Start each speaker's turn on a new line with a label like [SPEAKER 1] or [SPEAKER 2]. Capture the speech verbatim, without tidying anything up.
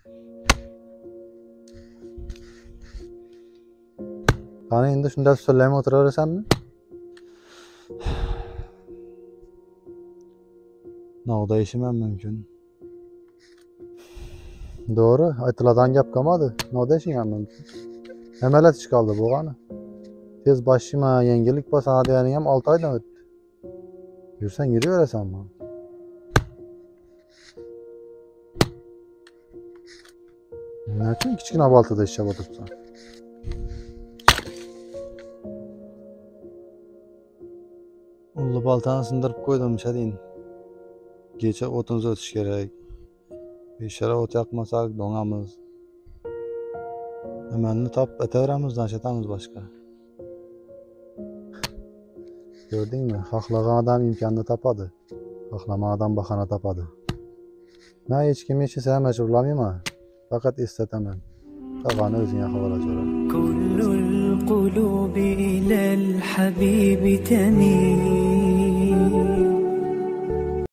[SPEAKER 1] Qani endi shunda ustolayma o'tiraverasanmi? Nog'da ishim ham mumkin. Doğru, aytiladigan gap qolmadi. Nog'da ishing ham mumkin. Nimalar ish qoldi bo'lgani? Tez boshima yangilik bosadi deganing ham olti oydan o'tdi. Yursang yuraverasanmi? Nima uchun kichkina boltada ishlab o'tiribsan? Ulli boltani sindirib qo'ydim, shadin. Kecha o'timiz o'tish kerak. Beshara o't yoqmasak do'ngamiz. Nimanni top ataveramiz, nashatamiz boshqa. Gördingmi? Xohlagan odam imkonni topadi. Xohlamagan odam bahona topadi. Men hech kim ishisa ham majburlamayman. Faqat eslataman. Qolgani o'zingga havola so'ra.
[SPEAKER 2] كل القلوب إلى الحبيب تميل